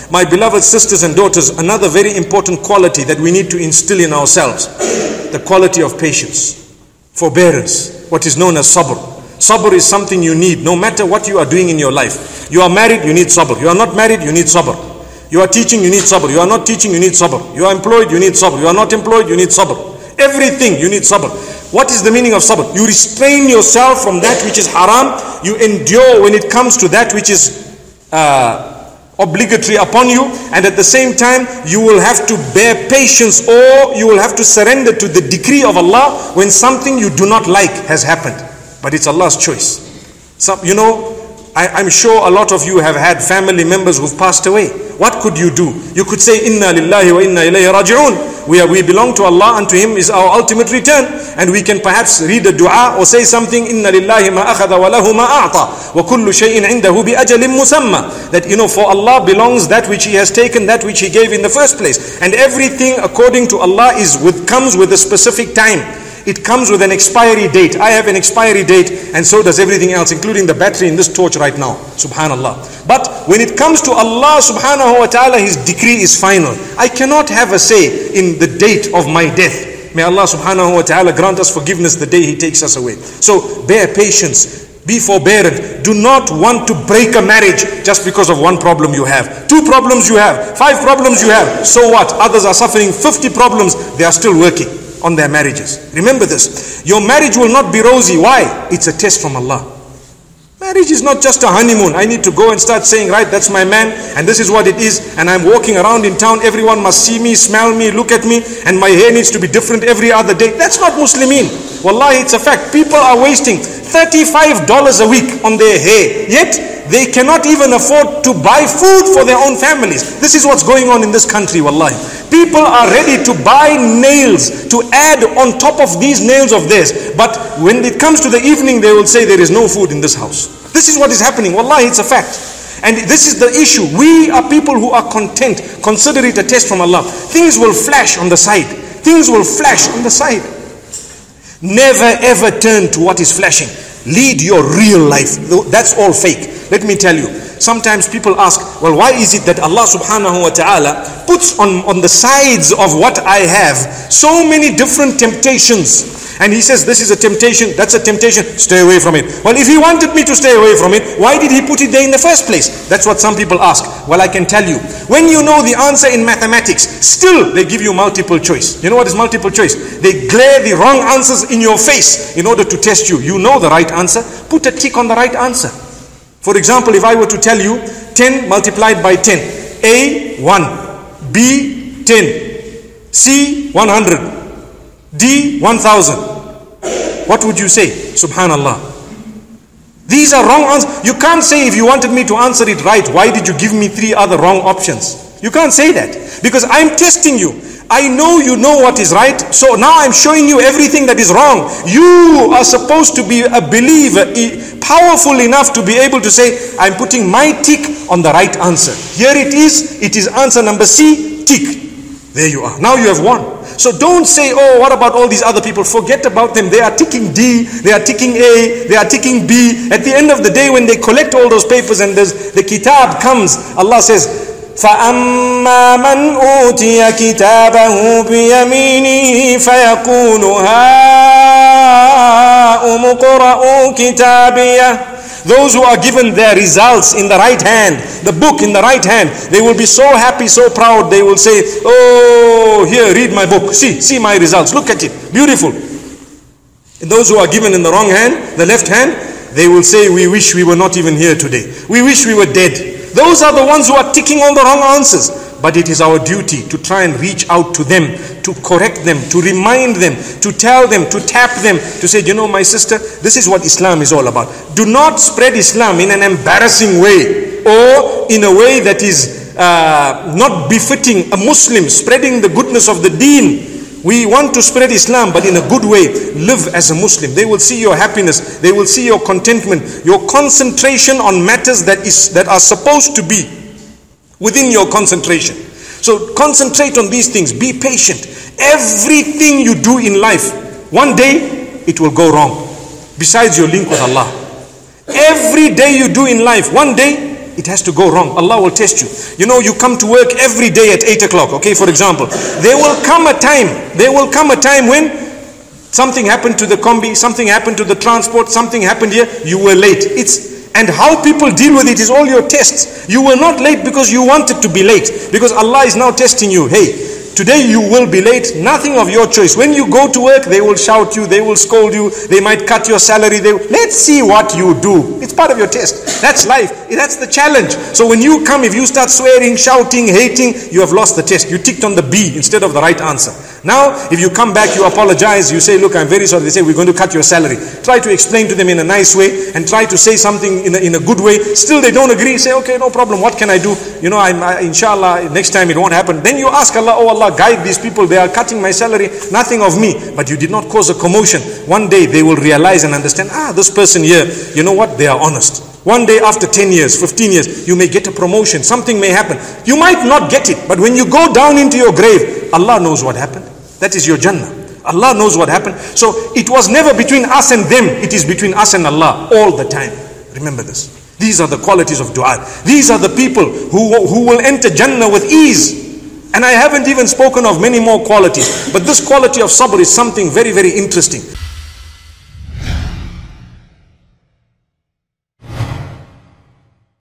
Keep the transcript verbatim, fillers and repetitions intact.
My beloved sisters and daughters, another very important quality that we need to instill in ourselves, the quality of patience, forbearance, what is known as sabr. Sabr is something you need no matter what you are doing in your life. You are married, you need sabr. You are not married, you need sabr. You are teaching, you need sabr. You are not teaching, you need sabr. You are employed, you need sabr. You are not employed, you need sabr. Everything you need sabr. What is the meaning of sabr? You restrain yourself from that which is haram. You endure when it comes to that which is uh, obligatory upon you, and at the same time you will have to bear patience, or you will have to surrender to the decree of Allah when something you do not like has happened. But it's Allah's choice. Some, you know, I, I'm sure a lot of you have had family members who've passed away. What could you do? You could say, Inna lillahi wa inna ilayhi raji'un. We, are, we belong to Allah, and to Him is our ultimate return. And we can perhaps read a dua or say something, Inna lillahi ma akhadha wa lahu ma a'ta wa kullu shay'in indahu bi ajalin musamma. That, you know, for Allah belongs that which He has taken, that which He gave in the first place. And everything according to Allah is with, comes with a specific time. It comes with an expiry date. I have an expiry date, and so does everything else, including the battery in this torch right now. Subhanallah. But when it comes to Allah subhanahu wa ta'ala, His decree is final. I cannot have a say in the date of my death. May Allah subhanahu wa ta'ala grant us forgiveness the day He takes us away. So bear patience. Be forbearant. Do not want to break a marriage just because of one problem you have. Two problems you have. Five problems you have. So what? Others are suffering fifty problems. They are still working on their marriages. Remember this. Your marriage will not be rosy. Why? It's a test from Allah. Marriage is not just a honeymoon. I need to go and start saying, right, that's my man, and this is what it is, and I'm walking around in town, everyone must see me, smell me, look at me, and my hair needs to be different every other day. That's not Muslimin. Wallahi, it's a fact. People are wasting thirty-five dollars a week on their hair, yet they cannot even afford to buy food for their own families. This is what's going on in this country, wallahi. People are ready to buy nails to add on top of these nails of theirs. But when it comes to the evening, they will say there is no food in this house. This is what is happening. Wallahi, it's a fact. And this is the issue. We are people who are content. Consider it a test from Allah. Things will flash on the side. Things will flash on the side. Never ever turn to what is flashing. Lead your real life. That's all fake. Let me tell you. Sometimes people ask, well, why is it that Allah subhanahu wa ta'ala puts on, on the sides of what I have so many different temptations? And He says, this is a temptation, that's a temptation, stay away from it. Well, if He wanted me to stay away from it, why did He put it there in the first place? That's what some people ask. Well, I can tell you, when you know the answer in mathematics, still they give you multiple choice. You know what is multiple choice? They glare the wrong answers in your face in order to test you. You know the right answer, put a tick on the right answer. For example, if I were to tell you ten multiplied by ten, A, one, B, ten, C, one hundred, D, one thousand. What would you say? Subhanallah. These are wrong answers. You can't say, if you wanted me to answer it right, why did you give me three other wrong options? You can't say that, because I'm testing you. I know you know what is right, so now I'm showing you everything that is wrong. You are supposed to be a believer, powerful enough to be able to say, I'm putting my tick on the right answer. Here it is, it is answer number C, tick. There you are. Now you have won. So don't say, oh, what about all these other people? Forget about them. They are ticking D, they are ticking A, they are ticking B. At the end of the day, when they collect all those papers and the kitab comes, Allah says, فَأَمَّا مَنْ أُوتِيَ كِتَابَهُ بِيَمِينِهِ فَيَقُولُ هَاؤُمُ اقْرَءُوا كِتَابِيَهْ. Those who are given their results in the right hand, the book in the right hand, they will be so happy, so proud. They will say, oh, here, read my book. See, see my results. Look at it. Beautiful. And those who are given in the wrong hand, the left hand, they will say, we wish we were not even here today. We wish we were dead. Those are the ones who are ticking all the wrong answers. But it is our duty to try and reach out to them, to correct them, to remind them, to tell them, to tap them, to say, you know, my sister, this is what Islam is all about. Do not spread Islam in an embarrassing way, or in a way that is uh, not befitting a Muslim, spreading the goodness of the deen. We want to spread Islam, but in a good way. Live as a Muslim. They will see your happiness. They will see your contentment, your concentration on matters that is that are supposed to be within your concentration. So concentrate on these things. Be patient. Everything you do in life, one day it will go wrong. Besides your link with Allah. Every day you do in life, one day it has to go wrong. Allah will test you. You know, you come to work every day at eight o'clock, okay, for example. There will come a time, there will come a time when something happened to the combi, something happened to the transport, something happened here, you were late. It's And how people deal with it is all your tests. You were not late because you wanted to be late. Because Allah is now testing you. Hey, today you will be late, nothing of your choice. When you go to work, they will shout you, they will scold you, they might cut your salary. They, let's see what you do. It's part of your test. That's life. That's the challenge. So when you come, if you start swearing, shouting, hating, you have lost the test. You ticked on the B instead of the right answer. Now, if you come back, you apologize, you say, look, I'm very sorry. They say, we're going to cut your salary. Try to explain to them in a nice way and try to say something in a, in a good way. Still, they don't agree. Say, okay, no problem. What can I do? You know, I'm, I, inshallah, next time it won't happen. Then you ask Allah, oh Allah, guide these people. They are cutting my salary. Nothing of me. But you did not cause a commotion. One day, they will realize and understand, ah, this person here, you know what? They are honest. One day after ten years, fifteen years, you may get a promotion. Something may happen. You might not get it. But when you go down into your grave, Allah knows what happened. That is your Jannah. Allah knows what happened. So it was never between us and them. It is between us and Allah all the time. Remember this. These are the qualities of dua. These are the people who, who will enter Jannah with ease. And I haven't even spoken of many more qualities. But this quality of sabr is something very, very interesting.